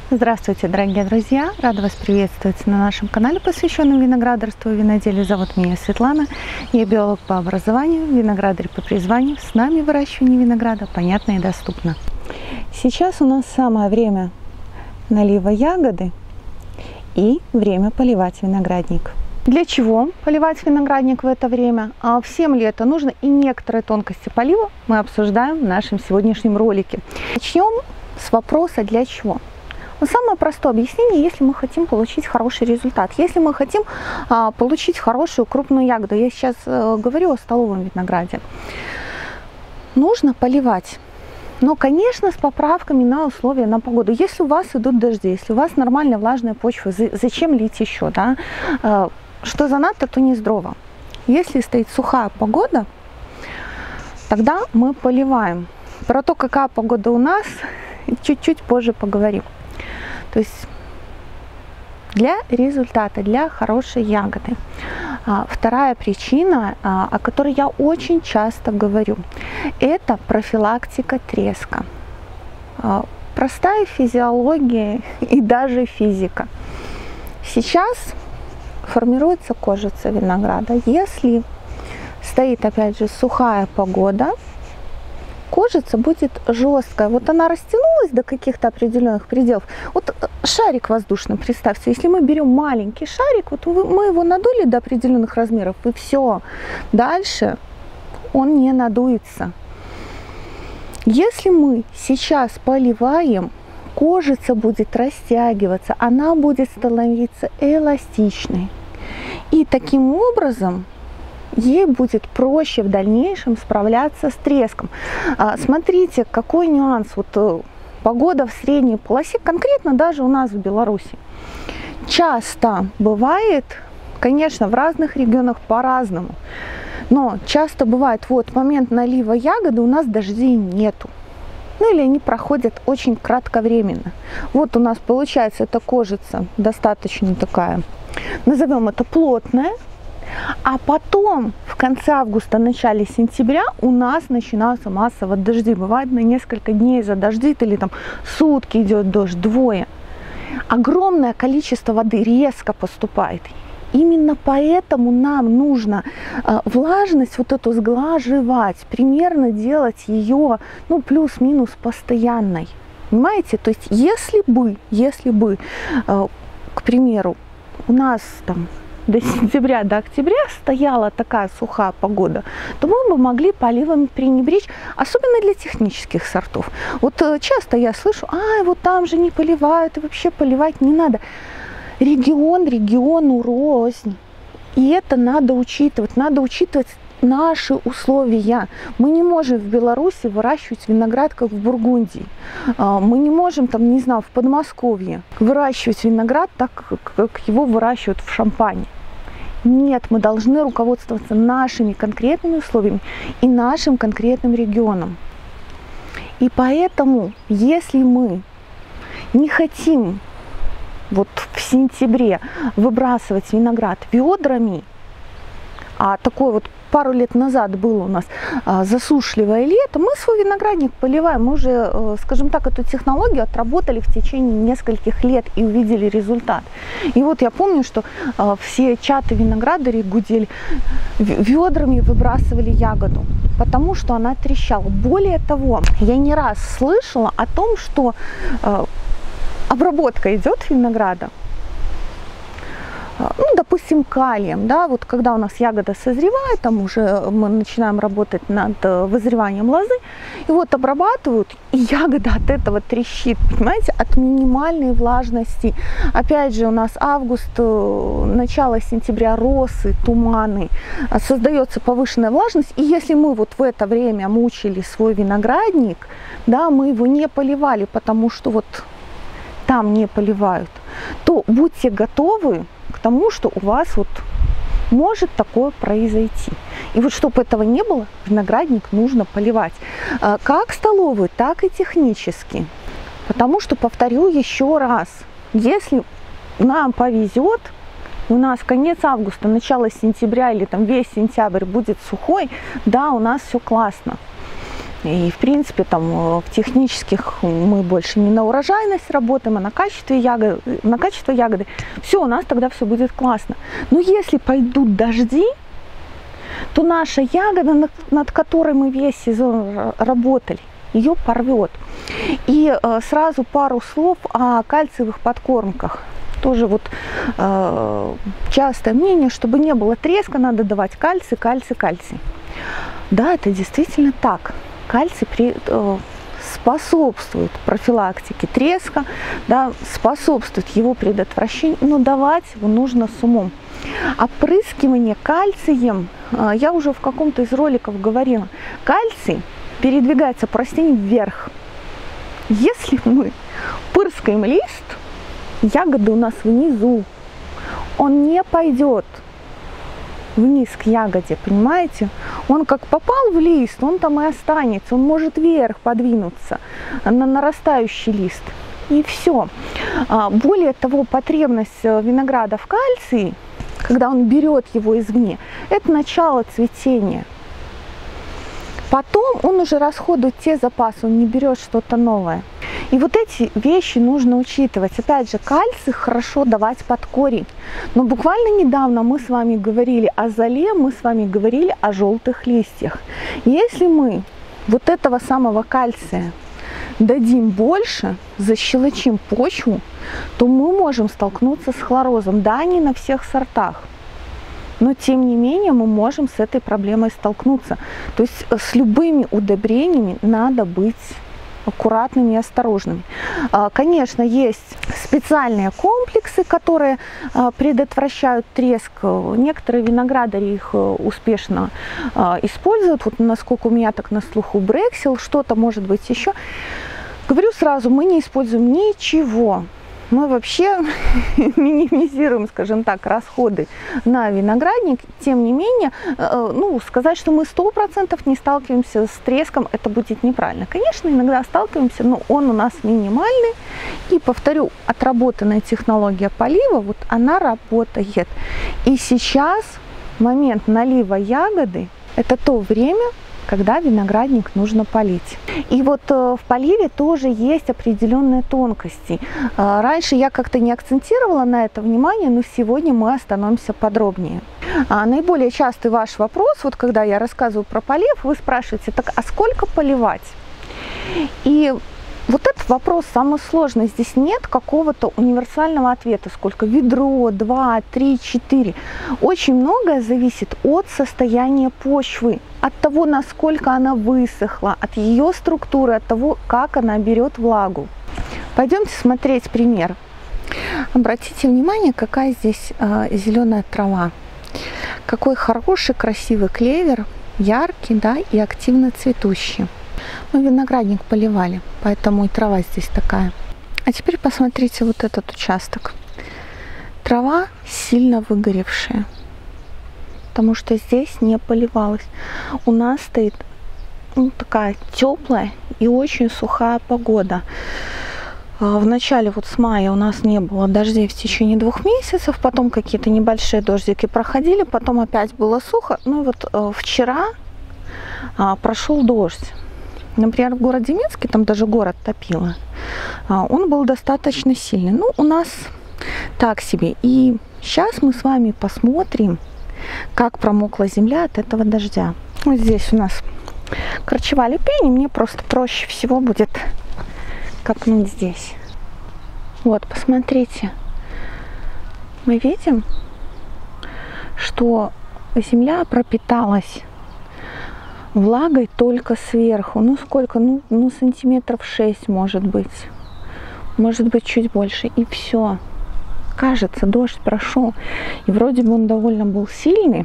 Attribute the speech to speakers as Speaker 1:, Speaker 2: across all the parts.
Speaker 1: Здравствуйте, дорогие друзья! Рада вас приветствовать на нашем канале, посвященном виноградарству и виноделию. Зовут меня Светлана, я биолог по образованию, виноградарь по призванию. С нами выращивание винограда понятно и доступно. Сейчас у нас самое время налива ягоды и время поливать виноградник. Для чего поливать виноградник в это время? Всем ли это нужно? И некоторые тонкости полива мы обсуждаем в нашем сегодняшнем ролике. Начнем с вопроса «для чего?». Самое простое объяснение, если мы хотим получить хороший результат, если мы хотим получить хорошую крупную ягоду, я сейчас говорю о столовом винограде, нужно поливать. Но, конечно, с поправками на условия, на погоду. Если у вас идут дожди, если у вас нормальная влажная почва, зачем лить еще? Да? Что занадто, то не здорово. Если стоит сухая погода, тогда мы поливаем. Про то, какая погода у нас, чуть-чуть позже поговорим. То есть для результата, для хорошей ягоды. Вторая причина, о которой я очень часто говорю, это профилактика треска. Простая физиология и даже физика. Сейчас формируется кожица винограда. Если стоит, опять же, сухая погода, кожица будет жесткая. Вот она растянулась до каких-то определенных пределов. Вот шарик воздушный, представьте, если мы берем маленький шарик, вот мы его надули до определенных размеров, и все. Дальше он не надуется. Если мы сейчас поливаем, кожица будет растягиваться, она будет становиться эластичной. И таким образом ей будет проще в дальнейшем справляться с треском. Смотрите, какой нюанс. Вот погода в средней полосе, конкретно даже у нас в Беларуси. Часто бывает, конечно, в разных регионах по-разному, но часто бывает, вот момент налива ягоды, у нас дождей нету. Ну или они проходят очень кратковременно. Вот у нас получается эта кожица достаточно такая, назовем это плотная. А потом, в конце августа, начале сентября у нас начинаются массово дожди. Бывает на несколько дней задождит или там сутки идет дождь, двое. Огромное количество воды резко поступает. Именно поэтому нам нужно влажность вот эту сглаживать, примерно делать ее, ну, плюс-минус постоянной. Понимаете? То есть, если бы, к примеру, у нас там до сентября, до октября стояла такая сухая погода, то мы бы могли поливами пренебречь, особенно для технических сортов. Вот часто я слышу, вот там же не поливают, и вообще поливать не надо. Регион региону рознь. И это надо учитывать наши условия. Мы не можем в Беларуси выращивать виноград, как в Бургундии. Мы не можем, там, не знаю, в Подмосковье выращивать виноград так, как его выращивают в Шампане. Нет, мы должны руководствоваться нашими конкретными условиями и нашим конкретным регионом. И поэтому, если мы не хотим вот в сентябре выбрасывать виноград ведрами, а такой вот пару лет назад было у нас засушливое лето, мы свой виноградник поливаем. Мы уже, скажем так, эту технологию отработали в течение нескольких лет и увидели результат. И вот я помню, что все чаты виноградарей гудели, ведрами выбрасывали ягоду, потому что она трещала. Более того, я не раз слышала о том, что обработка идет винограда, ну, допустим, калием, да, вот когда у нас ягода созревает, там уже мы начинаем работать над вызреванием лозы, и вот обрабатывают, и ягода от этого трещит, понимаете, от минимальной влажности. Опять же, у нас август, начало сентября, росы, туманы, создается повышенная влажность, и если мы вот в это время мучили свой виноградник, да, мы его не поливали, потому что вот там не поливают, то будьте готовы к тому, что у вас вот может такое произойти. И вот чтобы этого не было, виноградник нужно поливать. Как столовый, так и технически. Потому что, повторю еще раз, если нам повезет, у нас конец августа, начало сентября или там весь сентябрь будет сухой, да, у нас все классно. И, в принципе, там в технических мы больше не на урожайность работаем, а на качество ягоды. Все, у нас тогда все будет классно. Но если пойдут дожди, то наша ягода, над которой мы весь сезон работали, ее порвет. И сразу пару слов о кальциевых подкормках. Тоже вот частое мнение, чтобы не было треска, надо давать кальций, кальций, кальций. Да, это действительно так. Кальций способствует профилактике треска, да, способствует его предотвращению, но давать его нужно с умом. Опрыскивание кальцием, я уже в каком-то из роликов говорила, кальций передвигается по растению вверх. Если мы пырскаем лист, ягоды у нас внизу, он не пойдет вниз к ягоде, понимаете? Он как попал в лист, он там и останется, он может вверх подвинуться на нарастающий лист. И все. Более того, потребность винограда в кальции, когда он берет его извне, это начало цветения. Потом он уже расходует те запасы, он не берет что-то новое. И вот эти вещи нужно учитывать. Опять же, кальций хорошо давать под корень. Но буквально недавно мы с вами говорили о золе, мы с вами говорили о желтых листьях. Если мы вот этого самого кальция дадим больше, защелочим почву, то мы можем столкнуться с хлорозом. Да, не на всех сортах. Но, тем не менее, мы можем с этой проблемой столкнуться. То есть с любыми удобрениями надо быть аккуратными и осторожными. Конечно, есть специальные комплексы, которые предотвращают треск. Некоторые виноградари их успешно используют. Вот насколько у меня так на слуху Брексил, что-то может быть еще. Говорю сразу, мы не используем ничего. Мы вообще минимизируем, скажем так, расходы на виноградник. Тем не менее, сказать, что мы 100% не сталкиваемся с треском, это будет неправильно. Конечно, иногда сталкиваемся, но он у нас минимальный. И, повторю, отработанная технология полива, вот она работает. И сейчас момент налива ягоды – это то время, когда виноградник нужно полить. И вот в поливе тоже есть определенные тонкости. Раньше я как-то не акцентировала на это внимание, но сегодня мы остановимся подробнее. Наиболее частый ваш вопрос, вот когда я рассказываю про полив, вы спрашиваете, так а сколько поливать? И вот этот вопрос самый сложный. Здесь нет какого-то универсального ответа. Сколько? Ведро, 2, 3, 4. Очень многое зависит от состояния почвы, от того, насколько она высохла, от ее структуры, от того, как она берет влагу. Пойдемте смотреть пример. Обратите внимание, какая здесь зеленая трава. Какой хороший, красивый клевер, яркий, да, и активно цветущий. Мы виноградник поливали, поэтому и трава здесь такая. А теперь посмотрите вот этот участок. Трава сильно выгоревшая, потому что здесь не поливалась. У нас стоит такая теплая и очень сухая погода. В начале, вот с мая, у нас не было дождей в течение 2 месяцев, потом какие-то небольшие дождики проходили, потом опять было сухо. Ну вот вчера прошел дождь. Например, в городе Минске, там даже город топило, он был достаточно сильный. Ну, у нас так себе. И сейчас мы с вами посмотрим, как промокла земля от этого дождя. Вот здесь у нас корчевали пень, и мне просто проще всего будет копнуть здесь. Вот, посмотрите. Мы видим, что земля пропиталась влагой только сверху. Ну сколько? Ну сантиметров 6 может быть чуть больше. И все. Кажется, дождь прошел. И вроде бы он довольно был сильный.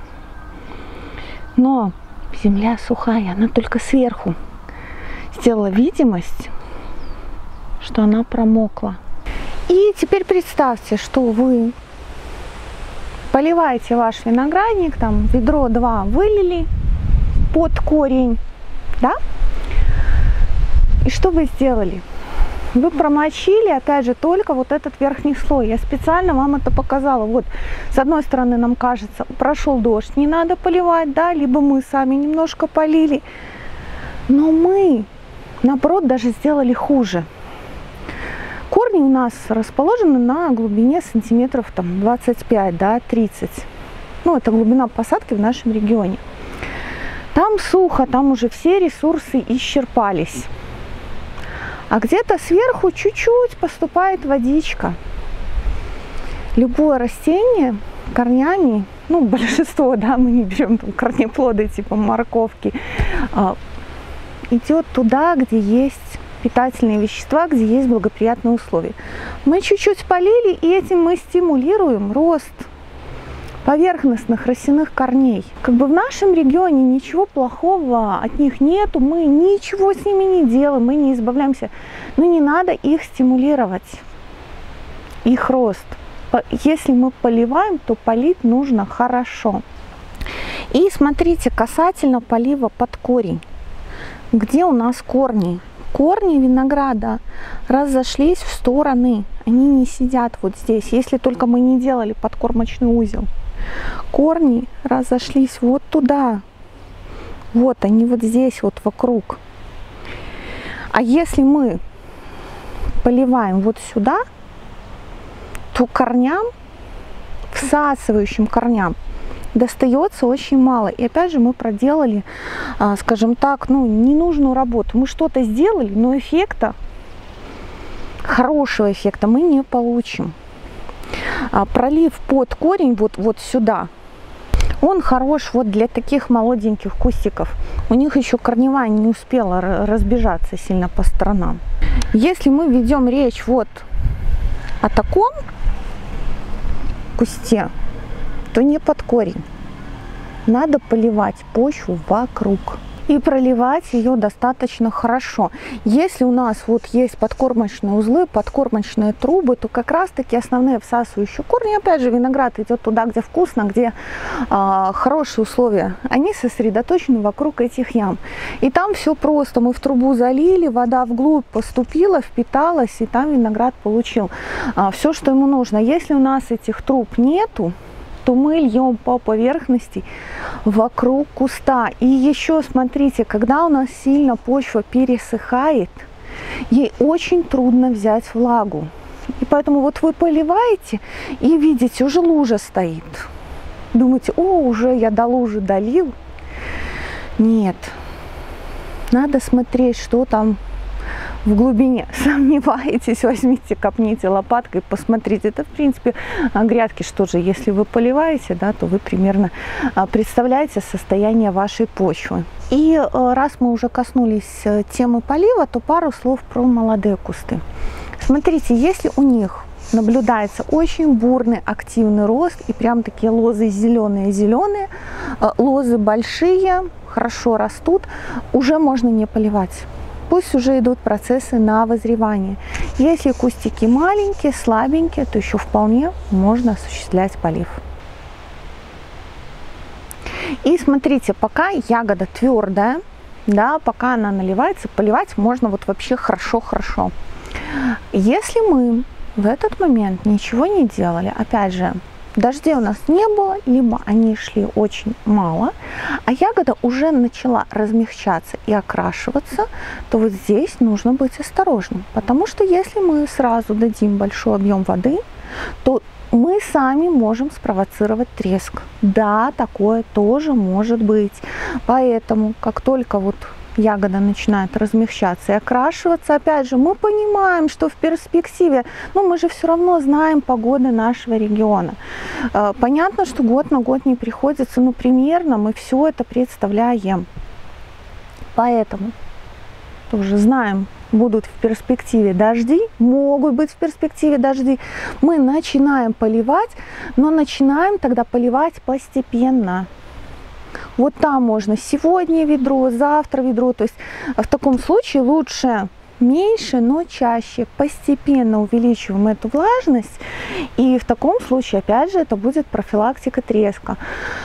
Speaker 1: Но земля сухая, она только сверху сделала видимость, что она промокла. И теперь представьте, что вы поливаете ваш виноградник, там ведро 2 вылили под корень, да? И что вы сделали? Вы промочили, опять же, только вот этот верхний слой. Я специально вам это показала. Вот, с одной стороны, нам кажется, прошел дождь, не надо поливать, да, либо мы сами немножко полили. Но мы, наоборот, даже сделали хуже. Корни у нас расположены на глубине сантиметров 25, да, 30. Ну, это глубина посадки в нашем регионе. Там сухо, там уже все ресурсы исчерпались. А где-то сверху чуть-чуть поступает водичка. Любое растение корнями, ну, большинство, да, мы не берем там корнеплоды типа морковки, идет туда, где есть питательные вещества, где есть благоприятные условия. Мы чуть-чуть полили, и этим мы стимулируем рост поверхностных росяных корней. Как бы в нашем регионе ничего плохого от них нету, мы ничего с ними не делаем, мы не избавляемся. Но не надо их стимулировать, их рост. Если мы поливаем, то полить нужно хорошо. И смотрите, касательно полива под корень. Где у нас корни? Корни винограда разошлись в стороны, они не сидят вот здесь, если только мы не делали подкормочный узел. Корни разошлись вот туда, вот они вот здесь вот вокруг. А если мы поливаем вот сюда, то корням, всасывающим корням, достается очень мало. И опять же мы проделали, скажем так, ну, ненужную работу. Мы что-то сделали, но эффекта, хорошего эффекта мы не получим. Пролив под корень вот сюда, он хорош вот для таких молоденьких кустиков. У них еще корневая не успела разбежаться сильно по сторонам. Если мы ведем речь вот о таком кусте, то не под корень. Надо поливать почву вокруг. И проливать ее достаточно хорошо. Если у нас вот есть подкормочные узлы, подкормочные трубы, то как раз таки основные всасывающие корни, опять же, виноград идет туда, где вкусно, где хорошие условия. Они сосредоточены вокруг этих ям. И там все просто. Мы в трубу залили, вода вглубь поступила, впиталась, и там виноград получил все, что ему нужно. Если у нас этих труб нету, то мы льем по поверхности вокруг куста. И еще смотрите, когда у нас сильно почва пересыхает, ей очень трудно взять влагу. И поэтому вот вы поливаете и видите, уже лужа стоит. Думаете, о, уже я до лужи долил. Нет, надо смотреть, что там в глубине. Сомневаетесь, возьмите, копните лопаткой, посмотрите. Это, в принципе, грядки, что же, если вы поливаете, да, то вы примерно представляете состояние вашей почвы. И раз мы уже коснулись темы полива, то пару слов про молодые кусты. Смотрите, если у них наблюдается очень бурный активный рост и прям такие лозы зеленые-зеленые, лозы большие, хорошо растут, уже можно не поливать. Пусть уже идут процессы на вызревание. Если кустики маленькие, слабенькие, то еще вполне можно осуществлять полив. И смотрите, пока ягода твердая, да, пока она наливается, поливать можно вот вообще хорошо-хорошо. Если мы в этот момент ничего не делали, опять же, дождей у нас не было, либо они шли очень мало, а ягода уже начала размягчаться и окрашиваться, то вот здесь нужно быть осторожным. Потому что если мы сразу дадим большой объем воды, то мы сами можем спровоцировать треск. Да, такое тоже может быть. Поэтому, как только вот ягода начинает размягчаться и окрашиваться, опять же, мы понимаем, что в перспективе, ну, мы же все равно знаем погоды нашего региона. Понятно, что год на год не приходится, но примерно мы все это представляем. Поэтому тоже знаем, будут в перспективе дожди, могут быть в перспективе дожди. Мы начинаем поливать, но начинаем тогда поливать постепенно. Вот там можно сегодня ведро, завтра ведро. То есть в таком случае лучше меньше, но чаще. Постепенно увеличиваем эту влажность. И в таком случае, опять же, это будет профилактика треска.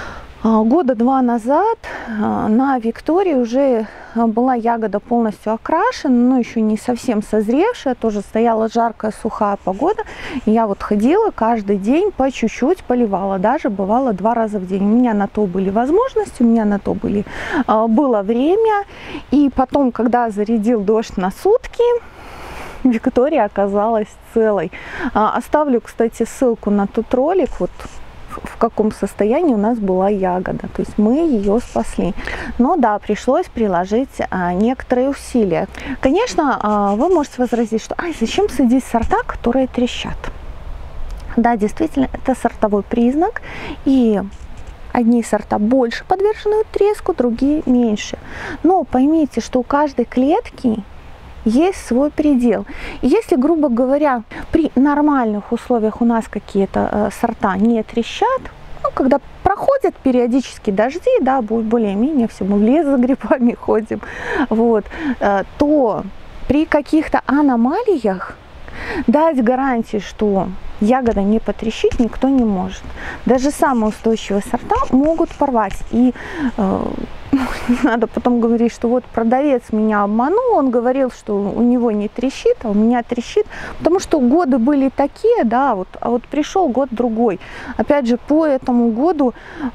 Speaker 1: Года 2 назад на Виктории уже была ягода полностью окрашена, но еще не совсем созревшая, тоже стояла жаркая, сухая погода. И я вот ходила каждый день по чуть-чуть поливала, даже бывало 2 раза в день. У меня на то были возможности, у меня на то было время. И потом, когда зарядил дождь на сутки, Виктория оказалась целой. Оставлю, кстати, ссылку на тот ролик, вот в каком состоянии у нас была ягода. То есть мы ее спасли. Но да, пришлось приложить некоторые усилия. Конечно, вы можете возразить, что зачем садить сорта, которые трещат? Да, действительно, это сортовой признак. И одни сорта больше подвержены треску, другие меньше. Но поймите, что у каждой клетки есть свой предел. И если, грубо говоря, при нормальных условиях у нас какие-то сорта не трещат, когда проходят периодически дожди, да, будет более-менее, все, мы в лес за грибами ходим, вот, то при каких-то аномалиях дать гарантии, что ягода не потрещит, никто не может. Даже самые устойчивые сорта могут порвать. И не надо потом говорить, что вот продавец меня обманул, он говорил, что у него не трещит, а у меня трещит, потому что годы были такие, да, а вот пришел год другой. Опять же, по этому году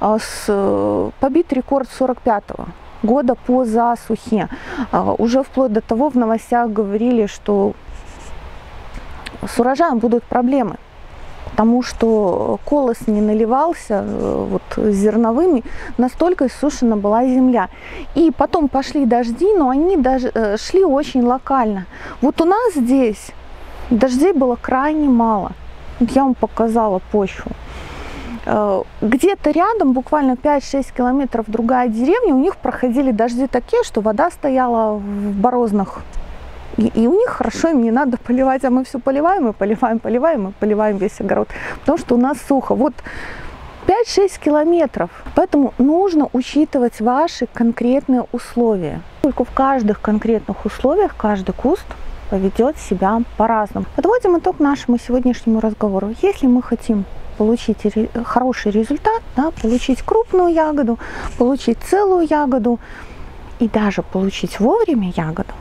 Speaker 1: побит рекорд 45-го года по засухе. Уже вплоть до того в новостях говорили, что с урожаем будут проблемы, потому что колос не наливался вот зерновыми, настолько иссушена была земля. И потом пошли дожди, но они даже шли очень локально. Вот у нас здесь дождей было крайне мало. Я вам показала почву. Где-то рядом, буквально 5-6 километров, другая деревня, у них проходили дожди такие, что вода стояла в борознах. И у них хорошо, им не надо поливать, а мы все поливаем и поливаем весь огород, потому что у нас сухо. Вот 5-6 километров, поэтому нужно учитывать ваши конкретные условия. Только в каждых конкретных условиях каждый куст поведет себя по-разному. Подводим итог нашему сегодняшнему разговору. Если мы хотим получить хороший результат, да, получить крупную ягоду, получить целую ягоду и даже получить вовремя ягоду,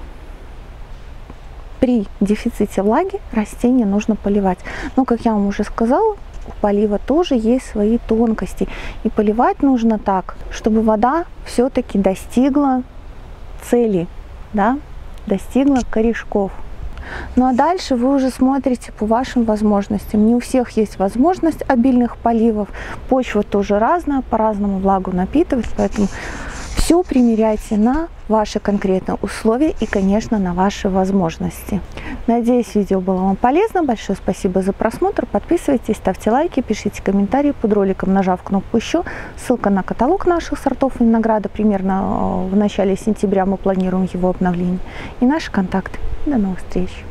Speaker 1: при дефиците влаги растения нужно поливать. Но, как я вам уже сказала, у полива тоже есть свои тонкости. И поливать нужно так, чтобы вода все-таки достигла цели, да, достигла корешков. Ну а дальше вы уже смотрите по вашим возможностям. Не у всех есть возможность обильных поливов. Почва тоже разная, по-разному влагу напитывает, поэтому все примеряйте на ваши конкретные условия и, конечно, на ваши возможности. Надеюсь, видео было вам полезно. Большое спасибо за просмотр. Подписывайтесь, ставьте лайки, пишите комментарии под роликом, нажав кнопку «Еще». Ссылка на каталог наших сортов винограда. Примерно в начале сентября мы планируем его обновление. И наши контакты. До новых встреч!